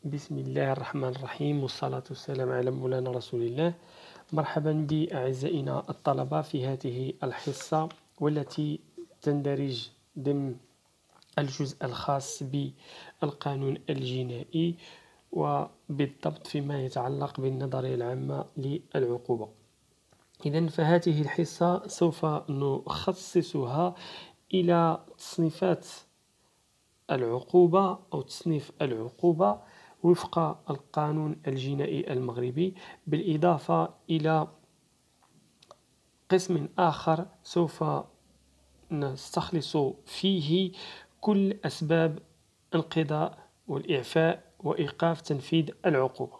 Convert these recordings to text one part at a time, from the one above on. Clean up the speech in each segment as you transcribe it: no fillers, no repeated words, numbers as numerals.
بسم الله الرحمن الرحيم والصلاة والسلام على مولانا رسول الله. مرحبا بأعزائنا الطلبة في هذه الحصة والتي تندرج ضمن الجزء الخاص بالقانون الجنائي وبالضبط فيما يتعلق بالنظرية العامة للعقوبة. إذن فهذه الحصة سوف نخصصها إلى تصنيفات العقوبة أو تصنيف العقوبة وفق القانون الجنائي المغربي، بالإضافة إلى قسم آخر سوف نستخلص فيه كل أسباب انقضاء والإعفاء وإيقاف تنفيذ العقوبة.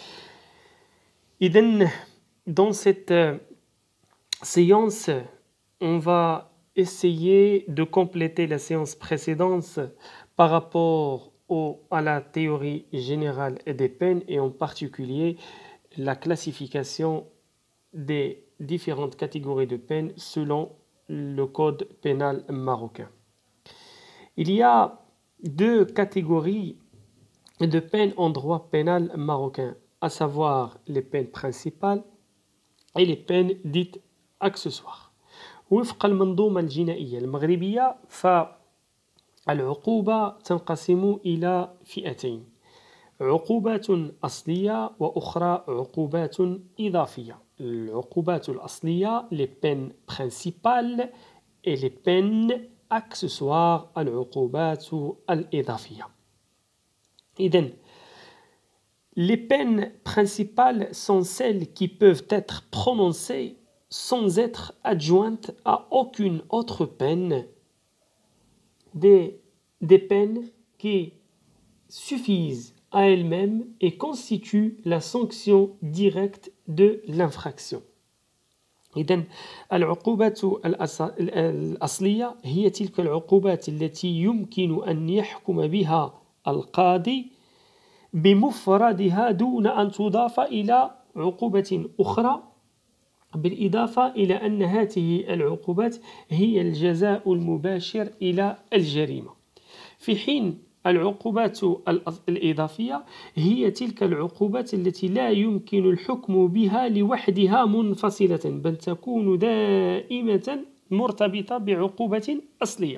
إذن dans cette séance, on va essayer de compléter la séance précédente par rapport à la théorie générale des peines et en particulier la classification des différentes catégories de peines selon le code pénal marocain. Il y a deux catégories de peines en droit pénal marocain, à savoir les peines principales et les peines dites accessoires. وفق المنظومة الجنائية المغربية فالعقوبة تنقسم إلى فئتين: عقوبات أصلية وأخرى عقوبات إضافية. العقوبات الأصلية les peines principales et les peines accessoires العقوبات الإضافية. إذن les peines principales sont celles qui peuvent être prononcées sans être adjointes à aucune autre peine, des peines qui suffisent à elles-mêmes et constituent la sanction directe de l'infraction. إذن العقوبات الأصلية هي تلك العقوبات التي يمكن أن يحكم بها القاضي بمفردها دون أن تضاف إلى عقوبة أخرى، بالإضافة إلى أن هذه العقوبات هي الجزاء المباشر إلى الجريمة، في حين العقوبات الإضافية هي تلك العقوبات التي لا يمكن الحكم بها لوحدها منفصلة، بل تكون دائمة مرتبطة بعقوبة أصلية.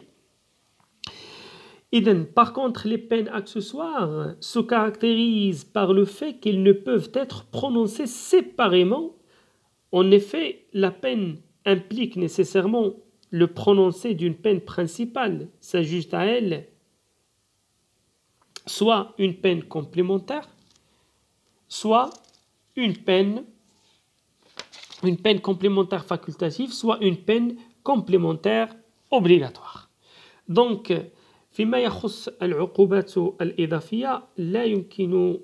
Par contre, les peines accessoires se caractérisent par le fait qu'elles ne peuvent être prononcées séparément. En effet, la peine implique nécessairement le prononcé d'une peine principale, s'ajoute à elle soit une peine complémentaire, soit une peine complémentaire facultative, soit une peine complémentaire obligatoire. Donc, فيما يخص العقوبات الإضافية لا يمكن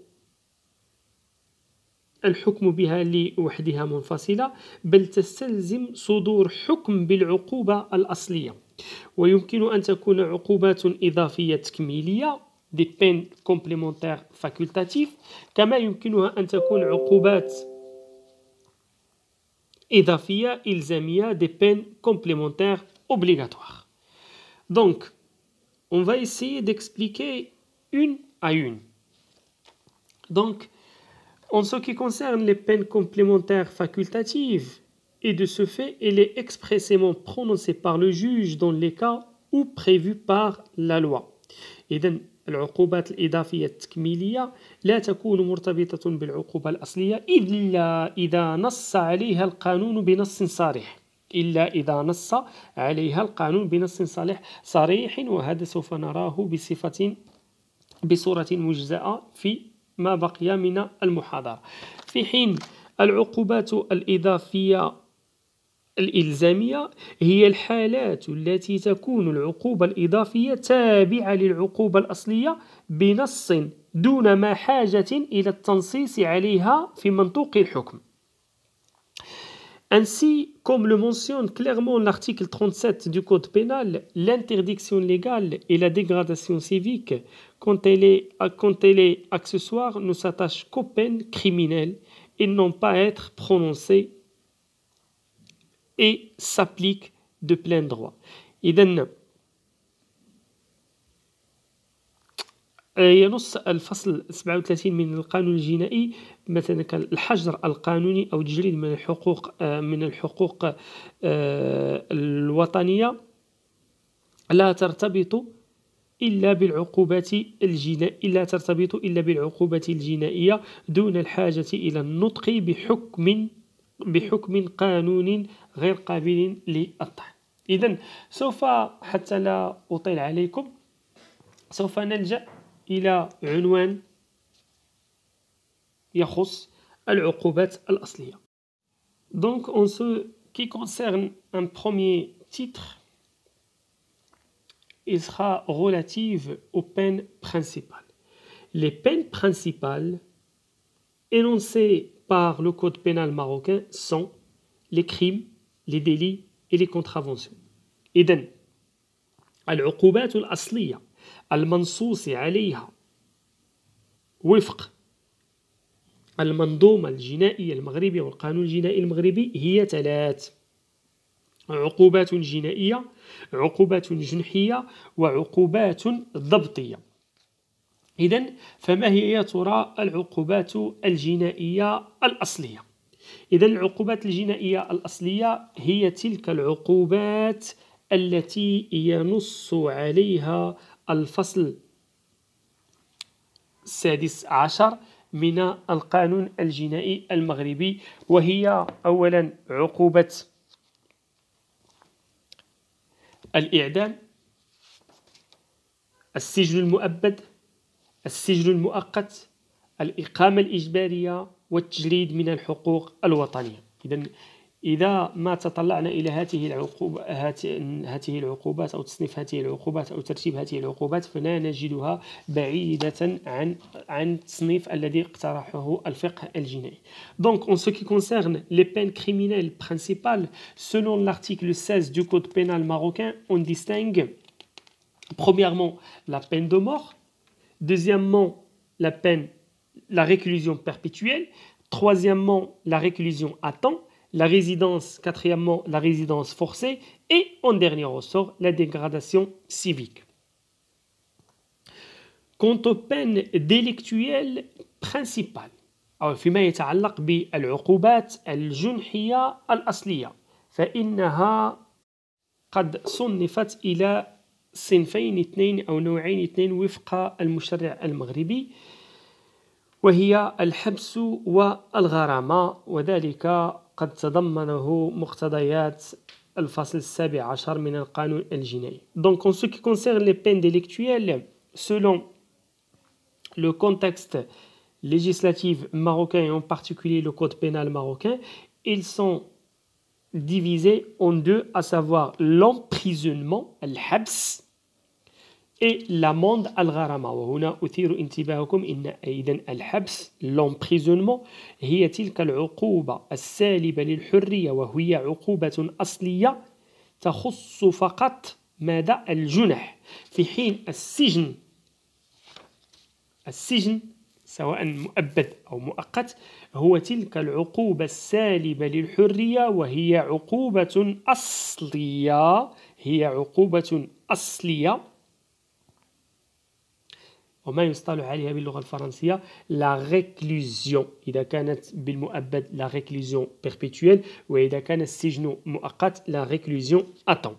الحكم بها لوحدها منفصلة، بل تستلزم صدور حكم بالعقوبة الأصلية، ويمكن أن تكون عقوبات إضافية تكميلية des peines complémentaires facultatives، كما يمكنها أن تكون عقوبات إضافية إلزامية des peines complémentaires obligatoires. Donc, on va essayer d'expliquer une à une. Donc, en ce qui concerne les peines complémentaires facultatives, et de ce fait, elle est expressément prononcée par le juge dans les cas où prévus par la loi. إذن العقوبات الإضافية التكميلية لا تكون مرتبطة بالعقوبة الأصلية إلا إذا نص عليها القانون بنص صريح، وهذا سوف نراه بصورة مجزأة في ما بقي من المحاضرة. في حين العقوبات الإضافية الإلزامية هي الحالات التي تكون العقوبة الإضافية تابعة للعقوبة الأصلية بنص دون ما حاجة إلى التنصيص عليها في منطوق الحكم. Ainsi, comme le mentionne clairement l'article 37 du Code pénal, l'interdiction légale et la dégradation civique, quand elle est accessoire, ne s'attache qu'aux peines criminelles et n'ont pas à être prononcées et s'appliquent de plein droit. إذن ينص الفصل 37 من القانون الجنائي مثلا الحجر القانوني أو التجريد من الحقوق الوطنية لا ترتبط إلا بالعقوبات الجنائية دون الحاجة إلى النطق بحكم قانون غير قابل للطعن. إذن سوف حتى لا أطيل عليكم سوف نلجأ إلى عنوان يخص العقوبات الأصلية. Donc en ce qui concerne un premier titre, il sera relative aux peines principales. Les peines principales énoncées par le code pénal marocain sont les crimes, les délits et les contraventions. إذن العقوبات الأصلية المنصوص عليها وفق المنظومة الجنائية المغربية والقانون الجنائي المغربي هي 3: عقوبات جنائية، عقوبات جنحية، وعقوبات ضبطية. إذن فما هي يا ترى العقوبات الجنائية الأصلية؟ إذن العقوبات الجنائية الأصلية هي تلك العقوبات التي ينص عليها الفصل 16 من القانون الجنائي المغربي، وهي أولا عقوبة الإعدام، السجن المؤبد، السجن المؤقت، الإقامة الإجبارية، والتجريد من الحقوق الوطنية. إذا ما تطلعنا إلى هذه العقوبات أو تصنيف هذه العقوبات أو ترتيب هذه العقوبات فلا نجدها بعيدة عن التصنيف الذي اقترحه الفقه الجنائي. Donc en ce qui concerne les peines criminelles principales, selon l'article 16 du code pénal marocain, on distingue premièrement la peine de mort, deuxièmement la réclusion perpétuelle, troisièmement la réclusion à temps, quatrièmement la résidence forcée et en dernier ressort la dégradation civique. Quant aux peines délictuelles principales أو فيما يتعلق بالعقوبات الجنحية الأصلية فإنها قد صنفت إلى صنفين اثنين أو نوعين اثنين وفق المشرع المغربي، وهي الحبس والغرامة، وذلك قد تضمنه مقتضيات الفصل 17 من القانون الجنائي. Donc en ce qui concerne les peines délictuelles, selon le contexte législatif marocain et en particulier le code pénal marocain, ils sont divisés en deux, à savoir l'emprisonnement, الحبس، et l'amende al-gharama. وهنا أثير انتباهكم إن إذن الحبس l'emprisonnement هي تلك العقوبة السالبة للحرية، وهي عقوبة أصلية تخص فقط ماذا؟ الجنح، في حين السجن سواء مؤبد أو مؤقت هو تلك العقوبة السالبة للحرية، وهي عقوبة أصلية وما يصطلح عليها باللغة الفرنسية la réclusion. إذا كانت بالمؤبد la réclusion perpétuelle، وإذا كان السجن مؤقت la réclusion à temps.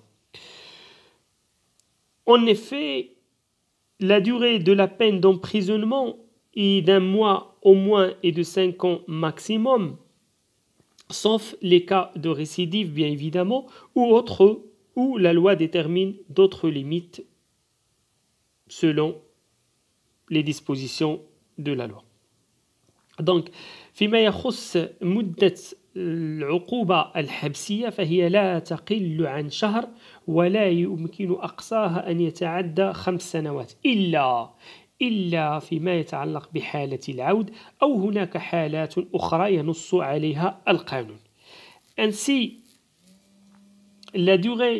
En effet, la durée de la peine d'emprisonnement est d'1 mois au moins et de 5 ans maximum, sauf les cas de récidive bien évidemment, où la loi détermine d'autres limites selon les dispositions de la loi. Donc فيما يخص مدة العقوبة الحبسية فهي لا تقل عن شهر، ولا يمكن أقصاها أن يتعدى 5 سنوات إلا فيما يتعلق بحالة العود، أو هناك حالات أخرى ينص عليها القانون. Ainsi, la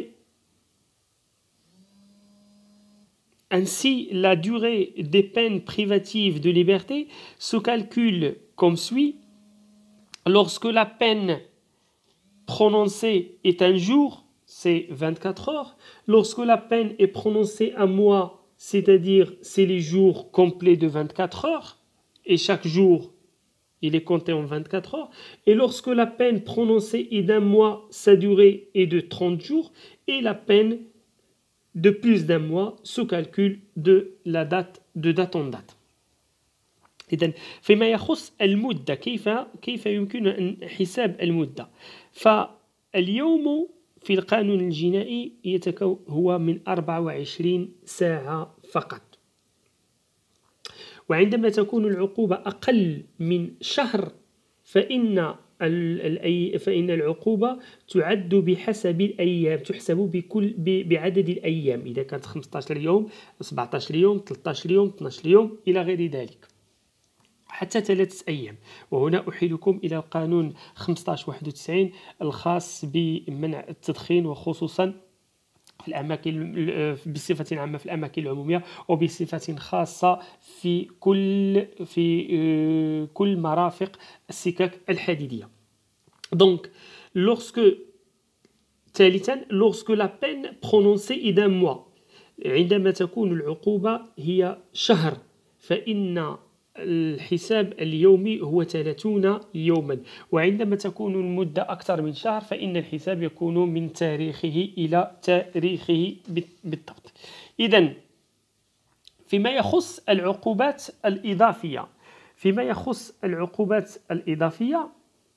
durée des peines privatives de liberté se calcule comme suit. Lorsque la peine prononcée est un jour, c'est 24 heures. Lorsque la peine est prononcée un mois, c'est-à-dire c'est les jours complets de 24 heures, et chaque jour, il est compté en 24 heures. Et lorsque la peine prononcée est d'un mois, sa durée est de 30 jours, et la peine de plus d'un mois se calcule de date en date. إذن فيما يخص المدة كيف يمكن أن حساب المدة؟ فاليوم في القانون الجنائي هو من 24 ساعة فقط. وعندما تكون العقوبة أقل من شهر فإن العقوبة تعد بحسب الأيام، تحسب بعدد الأيام، إذا كانت 15 يوم 17 يوم 13 يوم 12 يوم إلى غير ذلك، حتى 3 أيام. وهنا أحيلكم إلى القانون 1591 الخاص بمنع التدخين، وخصوصا في الأماكن بصفة عامة في الأماكن العمومية، وبصفة خاصة في كل مرافق السكك الحديدية. Donc, lorsque la peine prononcée est d'un mois، عندما تكون العقوبة هي شهر، فإن الحساب اليومي هو 30 يوما. وعندما تكون المدة أكثر من شهر فإن الحساب يكون من تاريخه إلى تاريخه بالضبط. إذن فيما يخص العقوبات الإضافية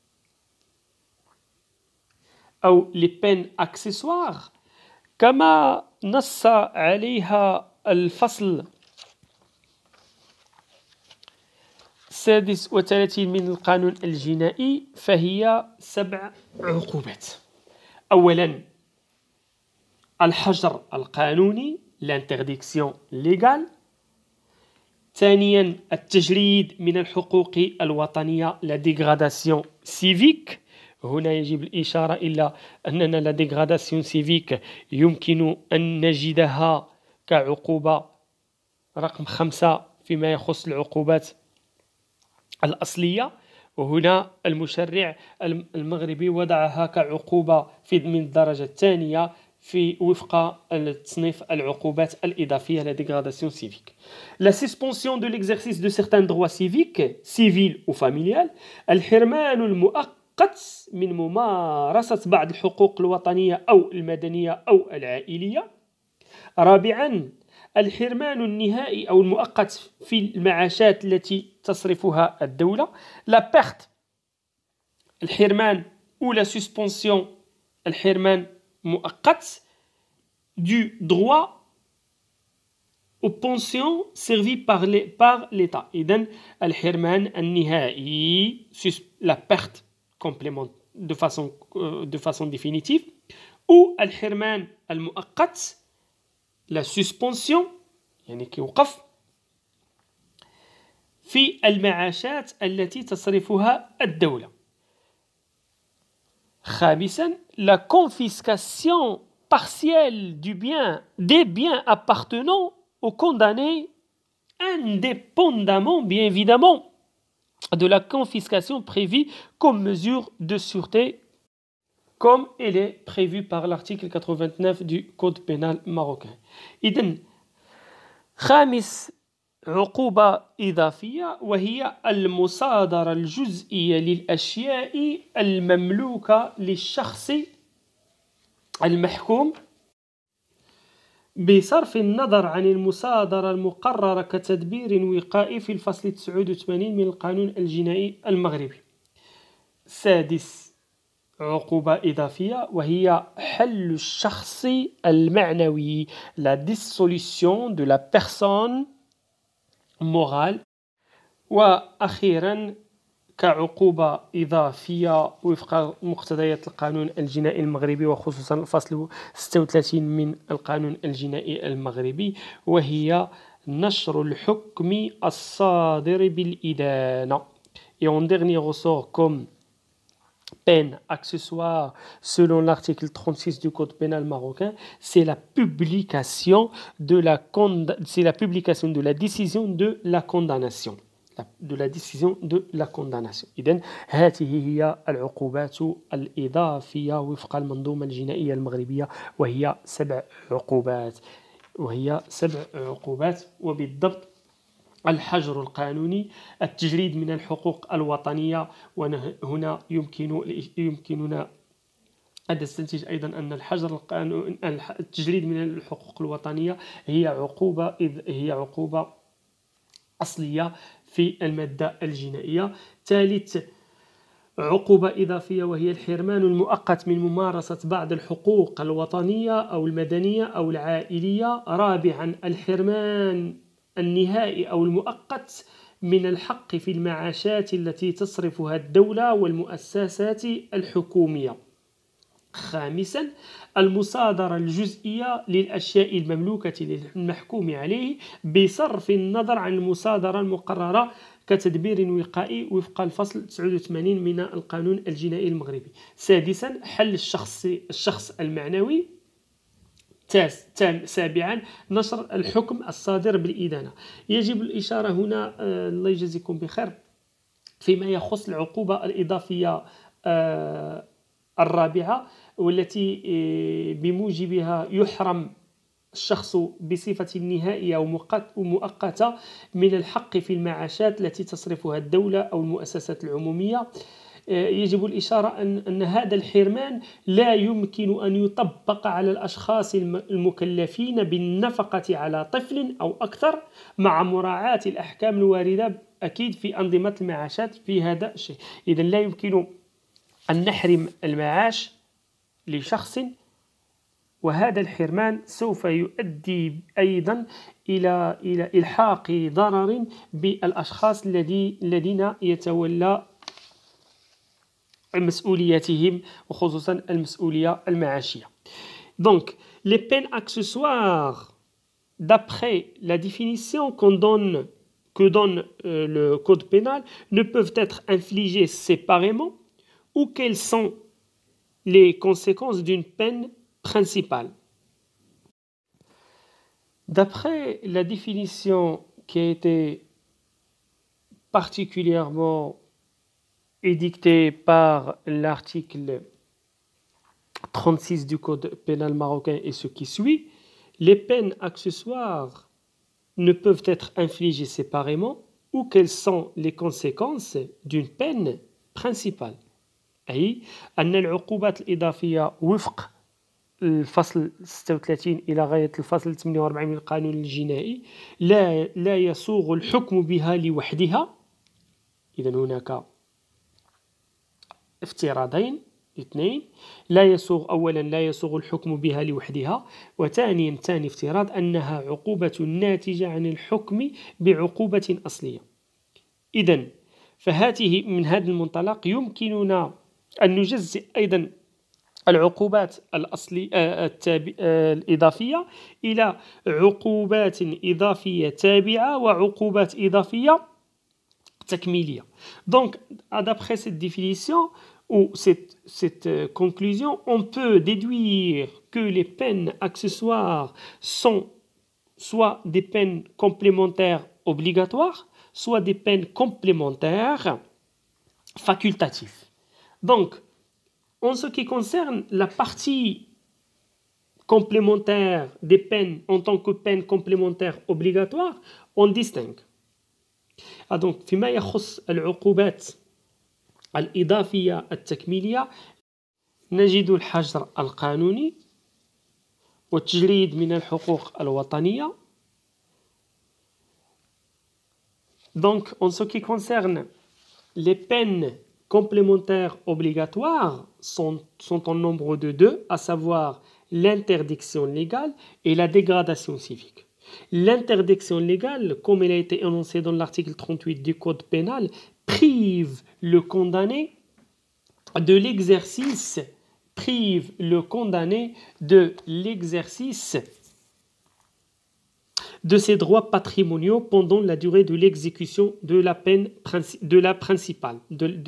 أو les peines accessoires كما نص عليها الفصل 36 من القانون الجنائي، فهي 7 عقوبات. أولا الحجر القانوني l'interdiction légale. ثانيا التجريد من الحقوق الوطنية la dégradation civique. هنا يجب الإشارة إلى أننا la dégradation civique يمكن أن نجدها كعقوبة رقم 5 فيما يخص العقوبات الأصلية، وهنا المشرع المغربي وضعها كعقوبة من الدرجة الثانية في وفق تصنيف العقوبات الإضافية la dégradation civique. La suspension de l'exercice de certains droits civiques, civils ou familiales. الحرمان المؤقت من ممارسة بعض الحقوق الوطنية أو المدنية أو العائلية. رابعا الحرمان النهائي أو المؤقت في المعاشات التي تصرفها الدولة. la perte الحرمان ou la suspension الحرمان مؤقت du droit aux pensions servies par l'État. إذن الحرمان النهائي la perte complément de façon définitive، ou الحرمان المؤقت la suspension يعني كيوقف في المعاشات التي تصرفها الدولة. خامسا la confiscation partielle des biens appartenant aux condamnés, indépendamment bien évidemment de la confiscation prévue comme mesure de sûreté, comme elle est prévue par l'article 89 du Code pénal marocain. إذن خامس عقوبة إضافية وهي المصادرة الجزئية للأشياء المملوكة للشخص المحكوم بصرف النظر عن المصادرة المقررة كتدبير وقائي في الفصل 89 من القانون الجنائي المغربي. سادس عقوبة إضافية وهي حل الشخص المعنوي la dissolution de la personne morale. وأخيرا كعقوبة إضافية وفق مقتضيات القانون الجنائي المغربي وخصوصا الفصل 36 من القانون الجنائي المغربي، وهي نشر الحكم الصادر بالإدانة. Et en dernier ressort comme peine accessoire selon l'article 36 du Code pénal marocain, c'est la publication de la décision de la condamnation. إذن هذه هي العقوبات الإضافية وفق المنظومة الجنائية المغربية، وهي 7 عقوبات. وهي 7 عقوبات، وبالضبط: الحجر القانوني، التجريد من الحقوق الوطنية. وهنا يمكننا أن نستنتج أيضا أن التجريد من الحقوق الوطنية هي عقوبة أصلية في المادة الجنائية. ثالث عقوبة إضافية، وهي الحرمان المؤقت من ممارسة بعض الحقوق الوطنية أو المدنية أو العائلية. رابعا الحرمان النهائي أو المؤقت من الحق في المعاشات التي تصرفها الدولة والمؤسسات الحكومية. خامسا المصادرة الجزئية للأشياء المملوكة للمحكوم عليه بصرف النظر عن المصادرة المقررة كتدبير وقائي وفق الفصل 89 من القانون الجنائي المغربي. سادسا حل الشخص المعنوي. سابعا نشر الحكم الصادر بالإدانة. يجب الإشارة هنا، الله يجزيكم بخير، فيما يخص العقوبة الإضافية الرابعة، والتي بموجبها يحرم الشخص بصفة نهائية ومؤقتة من الحق في المعاشات التي تصرفها الدولة أو المؤسسات العمومية. يجب الإشارة أن هذا الحرمان لا يمكن أن يطبق على الأشخاص المكلفين بالنفقة على طفل أو أكثر، مع مراعاة الأحكام الواردة أكيد في أنظمة المعاشات في هذا الشيء. إذن لا يمكن أن نحرم المعاش لشخص، وهذا الحرمان سوف يؤدي أيضا إلى إلحاق ضرر بالأشخاص الذين يتولى مسؤولياتهم، وخصوصا المسؤولية المعاشية. Donc, les peines accessoires, d'après la définition que donne le code pénal, ne peuvent être infligées séparément ou quelles sont les conséquences d'une peine principale. D'après la définition qui a été particulièrement édictée par l'article 36 du Code pénal marocain et ce qui suit, les peines accessoires ne peuvent être infligées séparément ou quelles sont les conséquences d'une peine principale. أي أن العقوبات الإضافية وفق الفصل 36 إلى غاية الفصل 48 من القانون الجنائي لا يسوغ الحكم بها لوحدها. إذن هناك افتراضين اثنين: أولا لا يسوغ الحكم بها لوحدها، وثانيا ثاني افتراض أنها عقوبة ناتجة عن الحكم بعقوبة أصلية. إذن فهذه من هذا المنطلق يمكننا أن نجزئ أيضا العقوبات الإضافية إلى عقوبات إضافية تابعة وعقوبات إضافية تكميلية. Donc, d'après cette définition ou cette conclusion, on peut déduire que les peines accessoires sont soit des peines complémentaires obligatoires, soit des peines complémentaires facultatives. Donc, en ce qui concerne la partie complémentaire des peines en tant que peine complémentaire obligatoire, on distingue. Donc, فيما يخص العقوبات الإضافية التكميلية نجد الحجر القانوني والتجريد من الحقوق الوطنية. Donc, en ce qui concerne les peines complémentaires obligatoires sont en nombre de 2, à savoir l'interdiction légale et la dégradation civique. L'interdiction légale, comme elle a été énoncée dans l'article 38 du Code pénal, prive le condamné de l'exercice de ses droits patrimoniaux pendant la durée de l'exécution de la peine principale.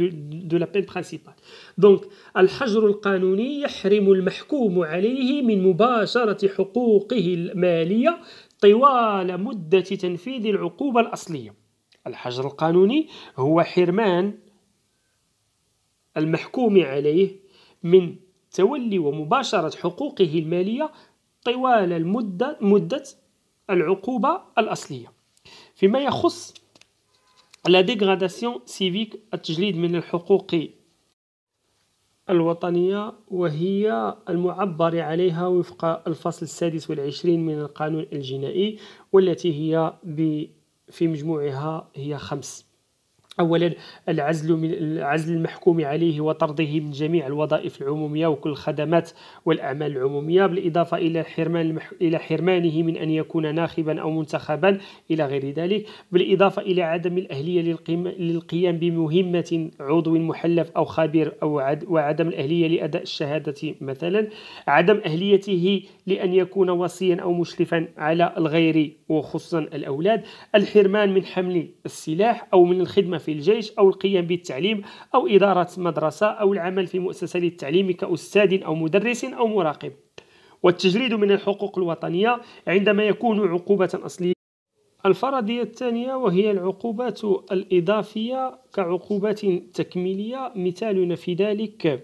Donc, الحجر القانوني يحرم المحكوم عليه من مباشرة حقوقه المالية طوال مدة تنفيذ العقوبة الأصلية. الحجر القانوني هو حرمان المحكوم عليه من تولي ومباشرة حقوقه المالية طوال مدة العقوبة الأصلية. فيما يخص لا ديغراداسيون سيفيك، التجليد من الحقوق الوطنية، وهي المعبر عليها وفق الفصل 26 من القانون الجنائي، والتي هي في مجموعها هي 5. أولا، عزل المحكوم عليه وطرده من جميع الوظائف العمومية وكل الخدمات والأعمال العمومية، بالإضافة إلى حرمانه من أن يكون ناخبا أو منتخبا إلى غير ذلك، بالإضافة إلى عدم الأهلية للقيام بمهمة عضو محلف أو خبير وعدم الأهلية لأداء الشهادة مثلا، عدم أهليته لأن يكون وصيا أو مشرفا على الغير وخصوصا الأولاد، الحرمان من حمل السلاح أو من الخدمة في الجيش أو القيام بالتعليم أو إدارة مدرسة أو العمل في مؤسسة للتعليم كأستاذ أو مدرس أو مراقب. والتجريد من الحقوق الوطنية عندما يكون عقوبة أصلية. الفرضية الثانية وهي العقوبات الإضافية كعقوبات تكميلية، مثالنا في ذلك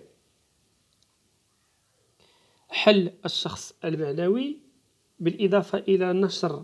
حل الشخص المعنوي، بالإضافة إلى نشر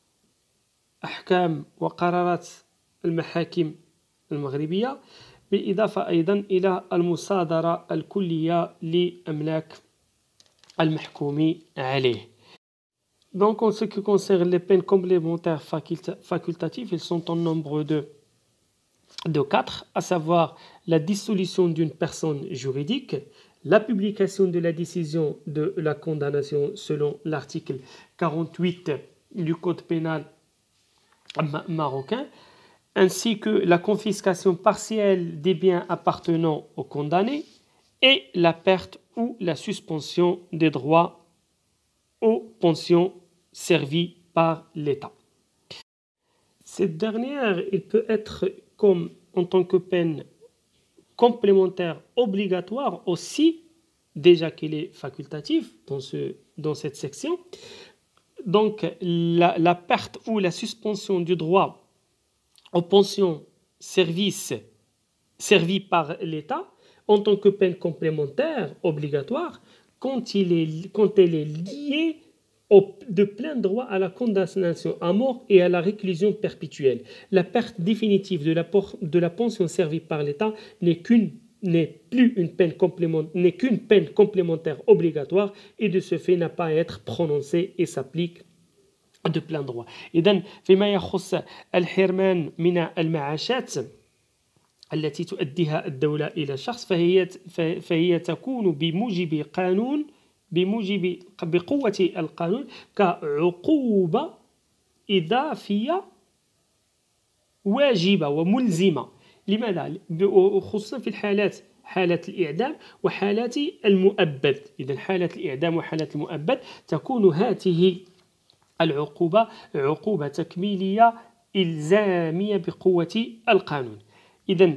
أحكام وقرارات المحاكم المغربية، بالإضافة أيضا إلى المصادرة الكلية لأملاك المحكوم عليه. Donc, en ce qui concerne les peines complémentaires facultatives, ils sont en nombre de 4, à savoir la dissolution d'une personne juridique, la publication de la décision de la condamnation selon l'article 48 du Code pénal marocain, ainsi que la confiscation partielle des biens appartenant aux condamnés et la perte ou la suspension des droits aux pensions servies par l'État. Cette dernière, il peut être comme en tant que peine complémentaire obligatoire aussi, déjà qu'il est facultatif dans cette section. Donc la perte ou la suspension du droit aux pensions servies par l'État en tant que peine complémentaire obligatoire quand elle est liée de plein droit à la condamnation à mort et à la réclusion perpétuelle. La perte définitive de la pension servie par l'État n'est qu'une peine complémentaire obligatoire et de ce fait n'a pas à être prononcée et s'applique de plein droit. إذن فيما يخص الحرمان من المعاشات التي تؤديها الدولة إلى شخص فهي تكون بقوة القانون كعقوبة إضافية واجبة وملزمة. لماذا؟ خصوصا في حالة الإعدام وحالة المؤبد. إذن حالة الإعدام وحالة المؤبد تكون هذه العقوبة عقوبة تكميلية إلزامية بقوة القانون. إذن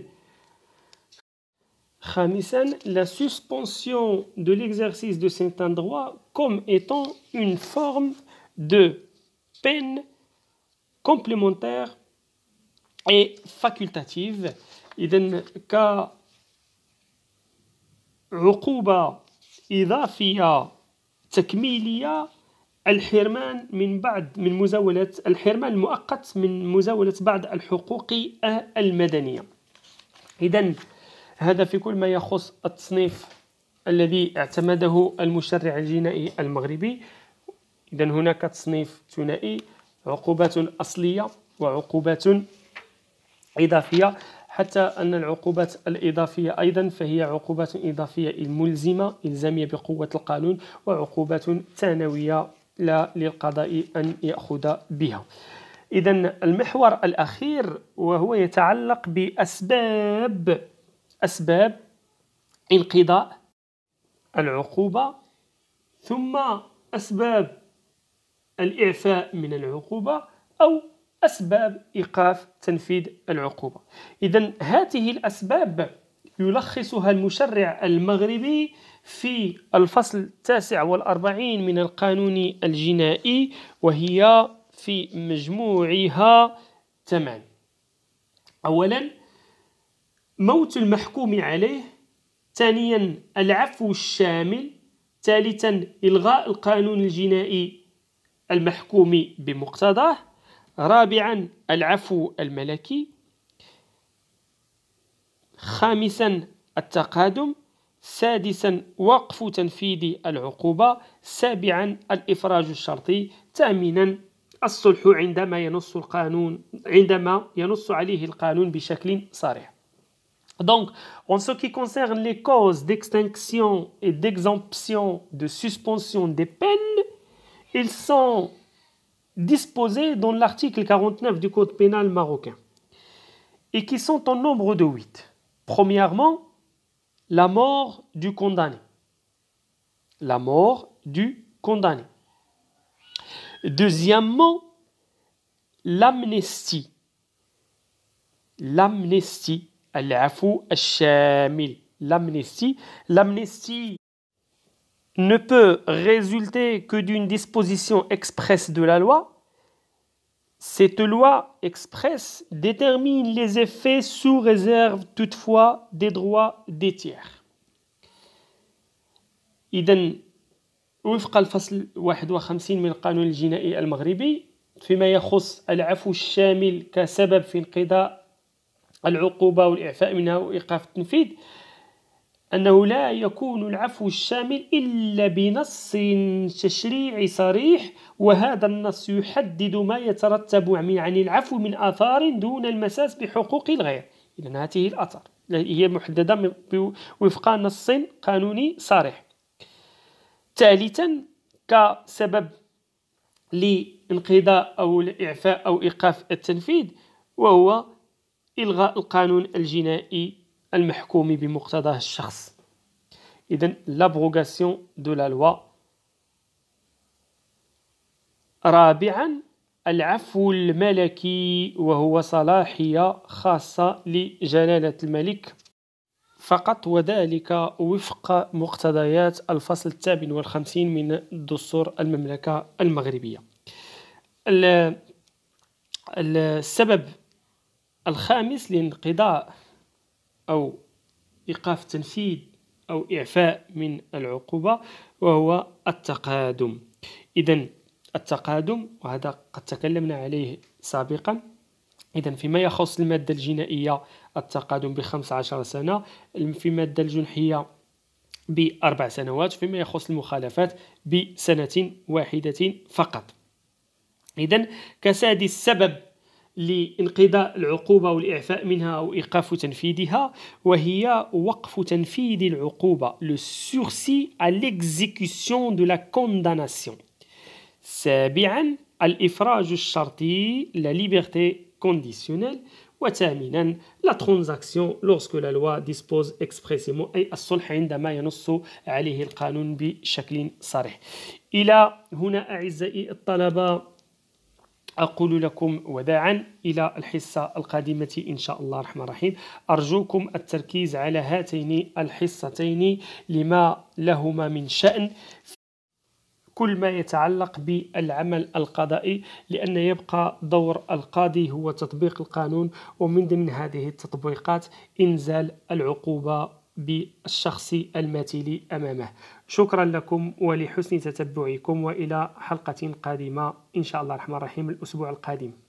خامسا، la suspension de l'exercice de certains droits comme étant une forme de peine complémentaire et facultative. إذن كعقوبة إضافية تكميلية الحرمان المؤقت من مزاولة بعض الحقوق المدنية. إذن هذا في كل ما يخص التصنيف الذي اعتمده المشرع الجنائي المغربي. إذن هناك تصنيف ثنائي، عقوبات أصلية وعقوبات إضافية، حتى أن العقوبات الإضافية أيضا فهي عقوبات إضافية ملزمة إلزامية بقوة القانون، وعقوبات ثانوية لا للقضاء أن يأخذ بها. إذن المحور الأخير وهو يتعلق بأسباب انقضاء العقوبة، ثم أسباب الإعفاء من العقوبة أو أسباب إيقاف تنفيذ العقوبة. إذن هذه الأسباب يلخصها المشرع المغربي في الفصل 49 من القانون الجنائي، وهي في مجموعها 8. أولا، موت المحكوم عليه. ثانيا، العفو الشامل. ثالثا إلغاء القانون الجنائي المحكوم بمقتضاه. رابعا العفو الملكي. خامسا التقادم. سادسا وقف تنفيذ العقوبة. سابعا الإفراج الشرطي. ثامنا الصلح عندما ينص عليه القانون بشكل صريح. Donc, en ce qui concerne les causes d'extinction et d'exemption de suspension des peines, ils sont disposés dans l'article 49 du Code pénal marocain et qui sont en nombre de 8. Premièrement, la mort du condamné. La mort du condamné. Deuxièmement, l'amnistie. L'amnistie. العفو الشامل. L'amnistie. L'amnistie ne peut résulter que d'une disposition expresse de la loi. Cette loi expresse détermine les effets sous réserve toutefois des droits des tiers. إذن وفق الفصل 51 من القانون الجنائي المغربي فيما يخص العفو الشامل كسبب في انقضاء العقوبة والإعفاء منها وإيقاف التنفيذ، أنه لا يكون العفو الشامل إلا بنص تشريعي صريح، وهذا النص يحدد ما يترتب عن العفو من آثار دون المساس بحقوق الغير. إذن هذه الآثار هي محددة وفق نص قانوني صريح. ثالثا كسبب لانقضاء أو الإعفاء أو إيقاف التنفيذ، وهو إلغاء القانون الجنائي المحكوم بمقتضاه الشخص. إذن l'abrogation de la loi. رابعا العفو الملكي، وهو صلاحية خاصة لجلالة الملك فقط، وذلك وفق مقتضيات الفصل 58 من دستور المملكة المغربية. السبب الخامس لانقضاء أو إيقاف تنفيذ أو إعفاء من العقوبة وهو التقادم. إذن التقادم، وهذا قد تكلمنا عليه سابقا، إذن فيما يخص المادة الجنائية التقادم ب15 سنة، في المادة الجنحية ب4 سنوات، فيما يخص المخالفات بسنة واحدة فقط. إذن كسادس سبب لانقضاء العقوبة والإعفاء منها أو إيقاف تنفيذها، وهي وقف تنفيذ العقوبة، le sursis à l'exécution de la condamnation. سابعا الإفراج الشرطي، la liberté conditionnelle. وثامنا la transaction lorsque la loi dispose expressément، أي الصلح عندما ينص عليه القانون بشكل صريح. إلى هنا أعزائي الطلبة أقول لكم وداعا إلى الحصة القادمة إن شاء الله الرحمن الرحيم. أرجوكم التركيز على هاتين الحصتين لما لهما من شأن كل ما يتعلق بالعمل القضائي، لأن يبقى دور القاضي هو تطبيق القانون، ومن ضمن هذه التطبيقات إنزال العقوبة بالشخص الماثل أمامه. شكرا لكم ولحسن تتبعكم، وإلى حلقة قادمة إن شاء الله الرحمن الرحيم الأسبوع القادم.